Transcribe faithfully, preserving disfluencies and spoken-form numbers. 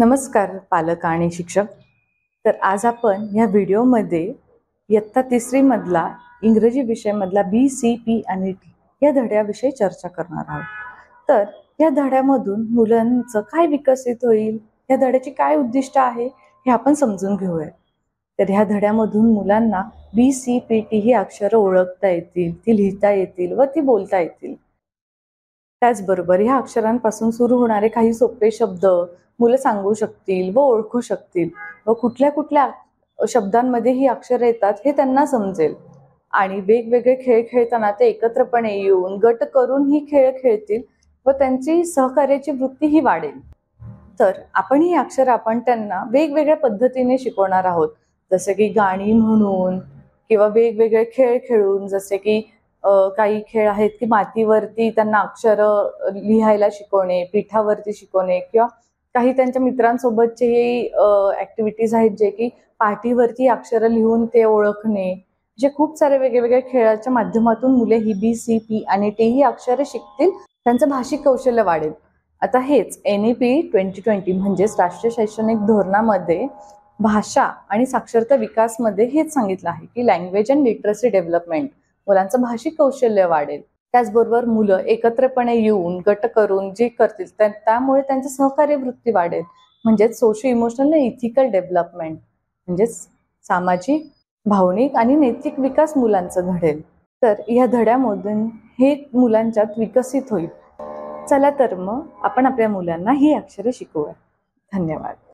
नमस्कार पालक आणि शिक्षक. तर आज आपण या व्हिडिओमध्ये इयत्ता तिसरी मधला इंग्रजी विषय मधला बी सी पी आणि टी या धड्याविषयी चर्चा करणार आहोत. तर या धड्यामधून मुलांचं काय विकसित होईल, या धड्याची काय उद्दिष्ट आहे हे आपण समजून घेऊया. तर ह्या धड्यामधून मुलांना बी सी पी टी ही अक्षरं ओळखता येतील, ती लिहिता येतील व ती बोलता येतील. त्याचबरोबर ह्या अक्षरांपासून सुरू होणारे काही सोपे शब्द मुलं सांगू शकतील व ओळखू शकतील व कुठल्या कुठल्या शब्दांमध्ये ही अक्षरे येतात हे त्यांना समजेल. आणि वेगवेगळे खेळ खेळताना ते एकत्रपणे येऊन गट करून ही खेळ खेळतील व त्यांची सहकार्याची वृत्ती ही वाढेल. तर आपण ही अक्षर आपण त्यांना वेगवेगळ्या पद्धतीने शिकवणार आहोत, जसे की गाणी म्हणून किंवा वेगवेगळे खेळ खेळून. जसे की काही खेळ आहेत की मातीवरती त्यांना अक्षर लिहायला शिकवणे, पिठावरती शिकवणे, किंवा काही त्यांच्या मित्रांसोबतचे ऍक्टिव्हिटीज आहेत जे की पाटीवरती अक्षर लिहून ते ओळखणे. जे खूप सारे वेगवेगळ्या खेळाच्या माध्यमातून मुले ही बी सी पी आणि टी ही अक्षरे शिकतील, त्यांचं भाषिक कौशल्य वाढेल. आता हेच N E P twenty twenty म्हणजेच राष्ट्रीय शैक्षणिक धोरणामध्ये भाषा आणि साक्षरता विकासमध्ये हेच सांगितलं आहे की लँग्वेज अँड लिटरसी डेव्हलपमेंट, मुलांचं भाषिक कौशल्य वाढेल. त्याचबरोबर मुलं एकत्रपणे येऊन गट करून जे करतील त्यामुळे त्यांची सहकार्य वृत्ती वाढेल, म्हणजेच सोशो इमोशनल इथिकल डेव्हलपमेंट, म्हणजेच सामाजिक, भावनिक आणि नैतिक विकास मुलांचं घडेल. तर या धड्यामधून हे मुलांच्यात विकसित होईल. चला तर मग आपण आपल्या मुलांना ही अक्षरे शिकवूया. धन्यवाद.